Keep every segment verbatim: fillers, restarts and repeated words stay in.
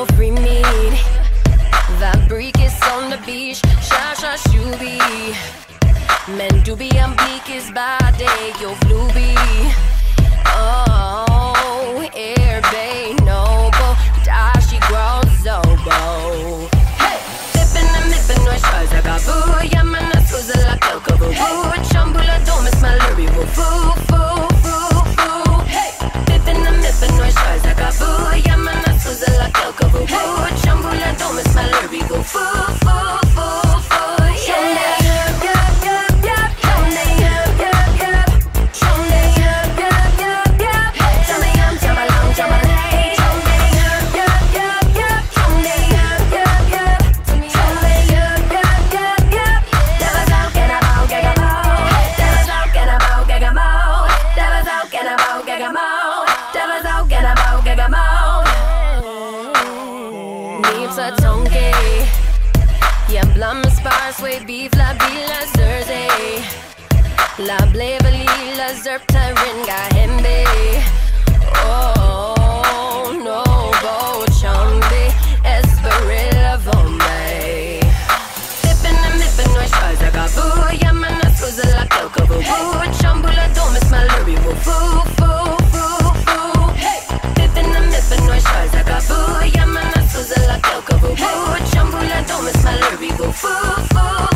for free meat. Fabriekes on the beach, Shasha Shubi. Men du be am blikes bade, yo vlubi. Oh, airbay, nobo, dashi grows zobo. Hey, tippin' and mippin' no shows like a boo. Yaman a scusa la kelka boo boo. Chambula dome is my lurry boo foo foo foo foo. Hey, tippin' and mippin' no shows like a boo. Yaman a scusa la kelka boo boo. Chambula dome is my lurry boo foo foo foo foo. Yeah. Beef la bila zerze La bleveli la zerptarin ga hembe Oh no bo chambe Esperilla vombe Tippin' and mippin' no shows like a boo Yaman a scusa la kelka boo boo Chambula dome is my lurry boo foo foo foo foo Tippin' and mippin' no shows like a boo Yaman a scusa la kelka boo boo Chambula dome is my lurry boo foo foo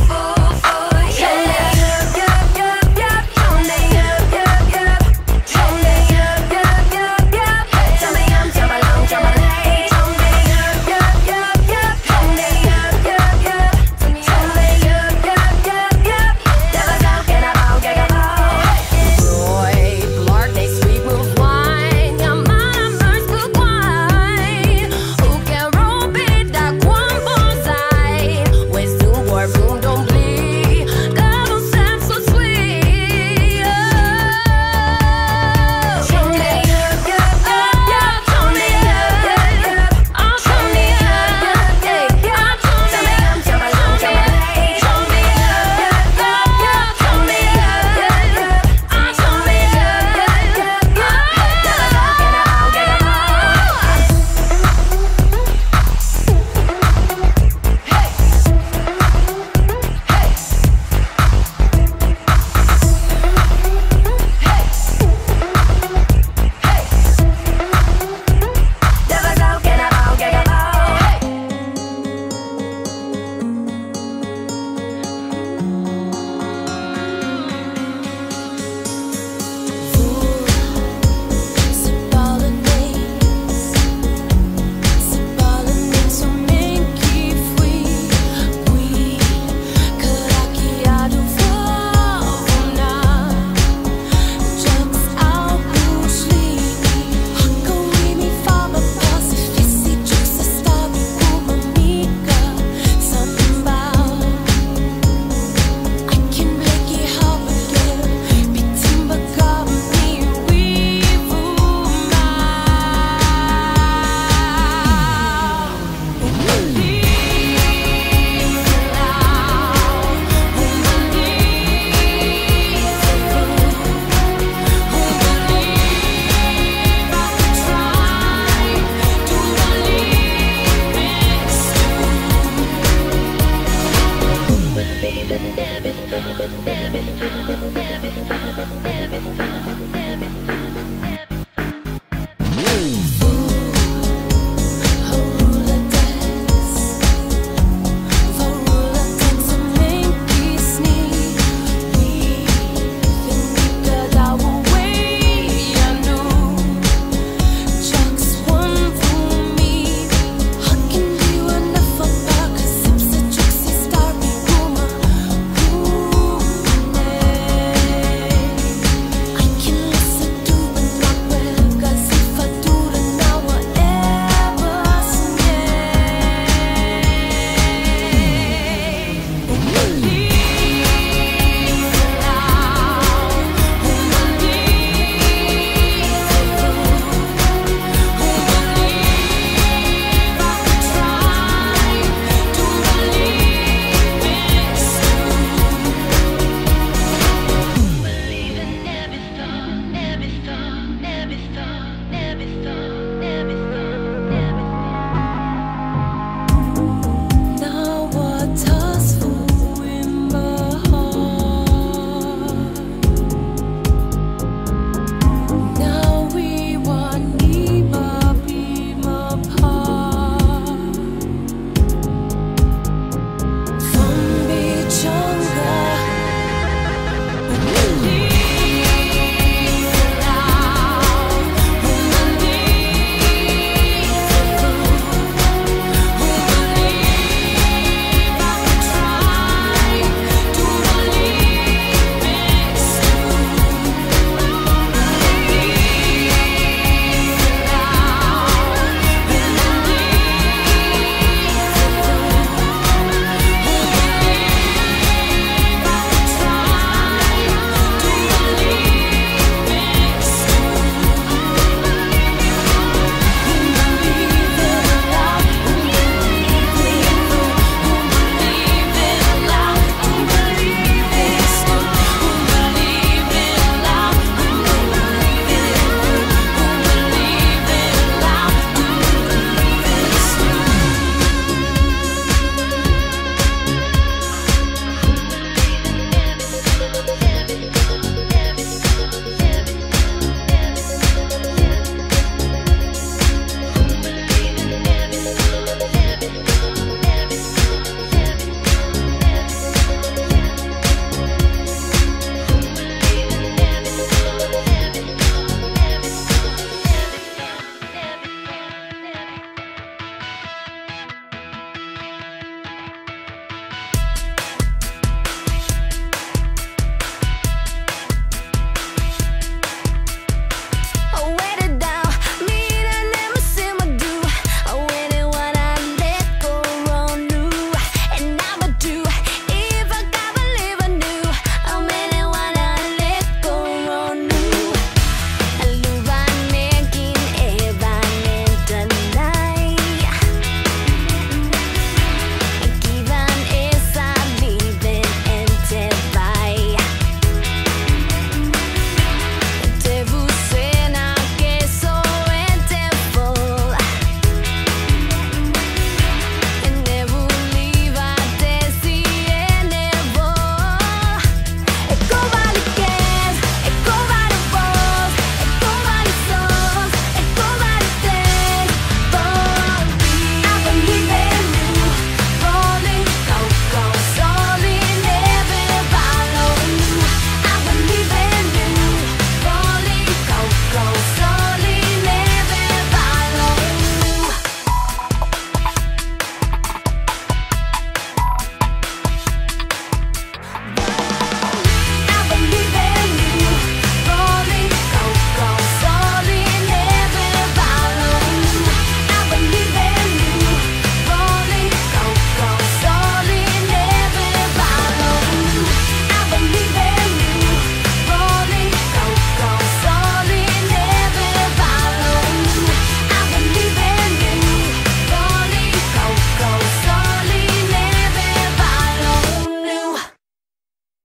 Damn it,